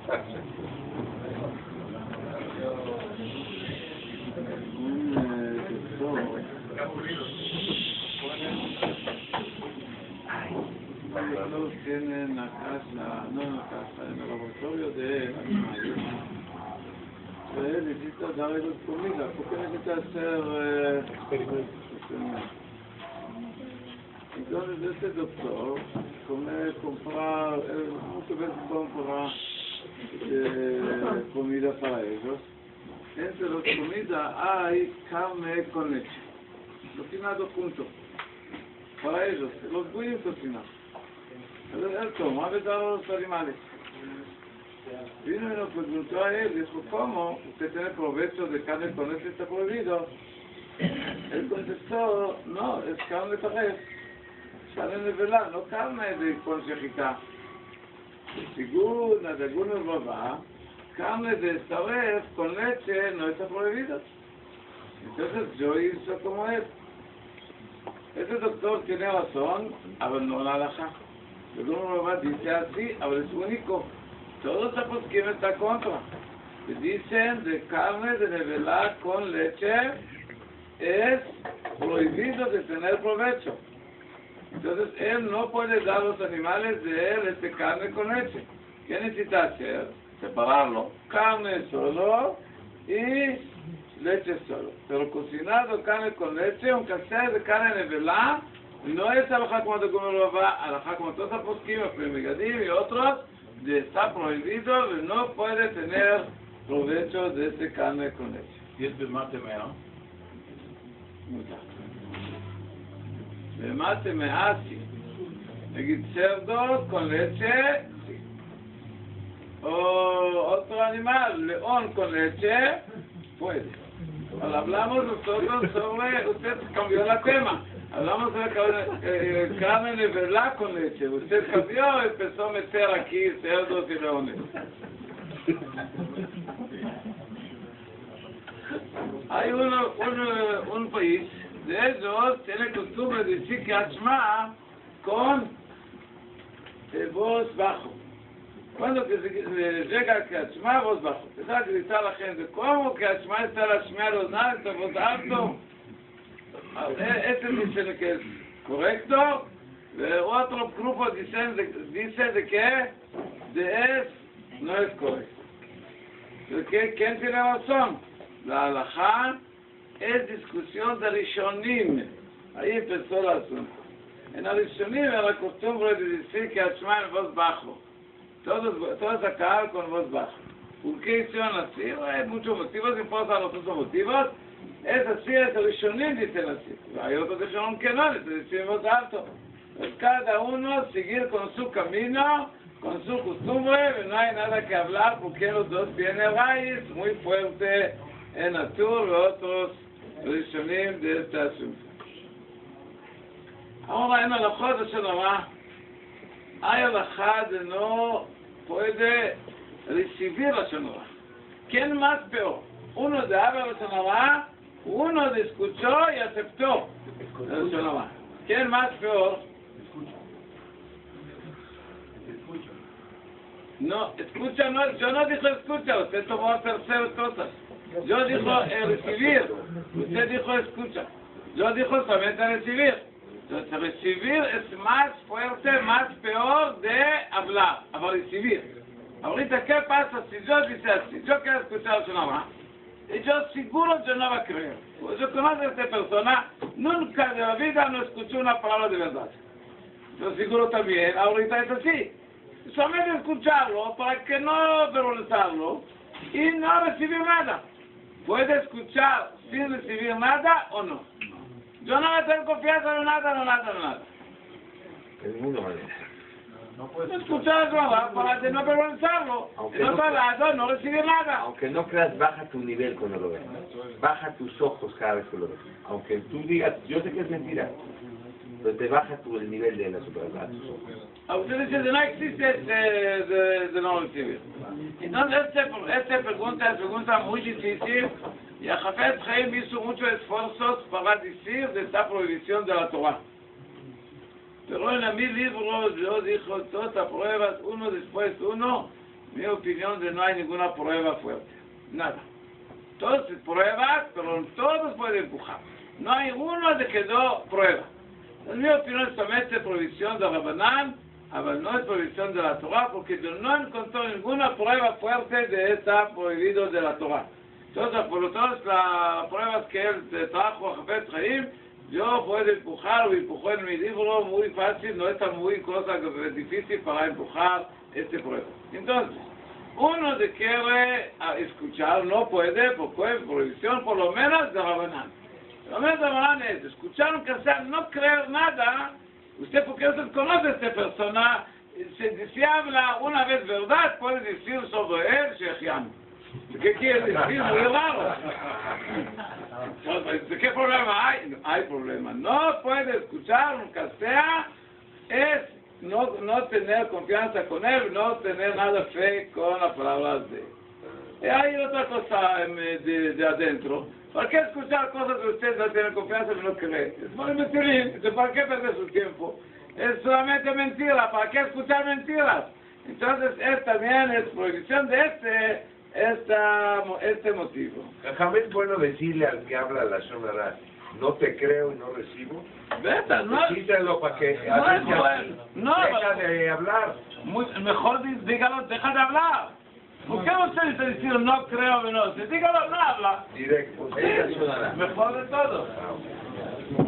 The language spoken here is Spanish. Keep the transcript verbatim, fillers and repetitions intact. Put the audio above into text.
Todos tienen la casa, no en la casa, en el laboratorio de animales. Él necesita darles comida. ¿Por qué necesita hacer eh, experimentos? Entonces este doctor come, comprar, eh, muchas veces compra eh, comida para ellos. Entre las comidas hay carne con leche, cocinado junto, para ellos, los voy a cocinar. Entonces él toma a dar a los animales. Vino y nos preguntó a él, dijo, ¿cómo usted tiene provecho de carne con leche? ¿Está prohibido? Él contestó, no, es carne de taref, carne de velar, no carne de consejita. Según la de algunos babá, carne de taref con leche no está prohibido. Entonces yo hice como él. Ese doctor tiene razón, pero no la halajá. Algunos babá dice así, pero es único. Todos los poskim están contra. Dicen de carne de nevelar con leche es prohibido de tener provecho. Entonces él no puede dar a los animales de él este carne con leche. ¿Qué necesita hacer? Separarlo. Carne solo y leche solo. Pero cocinado carne con leche, aunque sea de carne nevelar, no es alajá como de comer babá, alajá como todos los poskim, Megadim y otros, de está prohibido, de no puede tener provecho de este carne con leche. ¿Y es bemate mea? Bemate mea, sí. Negid cerdo con leche, sí. O otro animal, león con leche, puede. Ahora hablamos nosotros sobre, usted cambió la tema. Hablamos de eh, carne de verdad con leche. Usted cambió y empezó a meter aquí cerdos y leones. Hay uno, uno, un país de ellos tiene costumbre de decir que Hashma con eh, voz bajo. Cuando que se, eh, llega que Hashma, voz bajo. Empieza a gritar a la gente, ¿cómo que Hashma está la Hashma los nada, voz alto? Este dice que es correcto, otro grupo dice de, dice de que de es no es correcto. ¿De qué? ¿Quién tiene razón? La halajá es discusión de Rishonim. Ahí empezó el asunto. En el Rishonim era la costumbre de decir que Hashma en voz bajo. Todos, todos acá con voz baja. ¿Por qué hicieron así? Hay muchos motivos, importan los otros motivos. Es así, es el Rishonim dicen así. Hay otros Rishonim que no, les decimos alto. Pues cada uno seguir con su camino, con su costumbre, no hay nada que hablar porque los dos tienen raíz muy fuerte en Atur y otros Rishonim de este asunto. Ahora en alajá de Shalomá, hay alajá de no puede recibir la Shalomá. ¿Quién más peor? Uno de habla la Shalomá, uno de escuchó y aceptó la Shalomá. ¿Quién más peor? Escucha. No, escucha no, yo no dijo escucha, usted tomó terceras cosas. Yo dijo eh, recibir, usted dijo escucha. Yo dijo solamente recibir. Entonces recibir es más fuerte, más peor de hablar, a recibir. Ahorita, ¿qué pasa si yo dice así? Yo quiero escuchar su nombre. Y yo seguro yo no va a creer. Pues yo conozco a esta persona, nunca de la vida no escuchó una palabra de verdad. Yo seguro también, ahorita es así. Solamente escucharlo para que no vergonzarlo y no recibir nada. ¿Puede escuchar sin recibir nada o no? Yo no me tengo confianza en nada, no nada, no nada. De ninguna manera. No puedes escuchar eso para de no avergonzarlo. En otro lado, no recibir nada. Aunque no creas, baja tu nivel cuando lo ves. Baja tus ojos cada vez que lo ves. Aunque tú digas, yo sé que es mentira, pero te baja tu, el nivel de la superioridad. A usted dice que no existe este de, de no recibir. Entonces, esta este pregunta es pregunta muy difícil y a Jafet Chaim hizo muchos esfuerzos para decir de esta prohibición de la Torah. Pero en mi libro yo digo, todas las pruebas, uno después uno, mi opinión de no hay ninguna prueba fuerte. Nada. Todos pruebas, pero todos pueden empujar. No hay uno de que no prueba. En mi opinión es solamente provisión de Rabanán, pero no es provisión de la Torah, porque no encontró ninguna prueba fuerte de estar prohibido de la Torah. Entonces, por todas las pruebas que él trajo a Jafet Chaim, yo puedo empujar, o empujó en mi libro muy fácil, no es tan muy cosa difícil para empujar este prueba. Entonces, uno que quiere escuchar no puede, porque es prohibición por lo menos de Rabanán. Lo menos de Rabanán es escuchar un cassette, no creer nada. Usted, porque usted conoce a esta persona, si, si habla una vez verdad, puede decir sobre él, Shechiam. ¿Qué quiere decir? Muy raro. Entonces, ¿qué problema hay? No hay problema. No puede escuchar un cassette, es no, no tener confianza con él, no tener nada fe con las palabras de él. Y hay otra cosa de, de adentro. ¿Para qué escuchar cosas que usted no tiene confianza y no cree? Es muy mentir. ¿Para qué perder su tiempo? Es solamente mentira. ¿Para qué escuchar mentiras? Entonces, es también es prohibición de este, esta, este motivo. Jamás es bueno decirle al que habla la Shonara, no te creo y no recibo. Vete, no. Díselo para que No es bueno. No, deja de hablar. Muy, mejor dígalo, deja de hablar. ¿Por qué usted está diciendo no creo o no? Si dígalo, no habla. Directo. Sí, mejor de todo.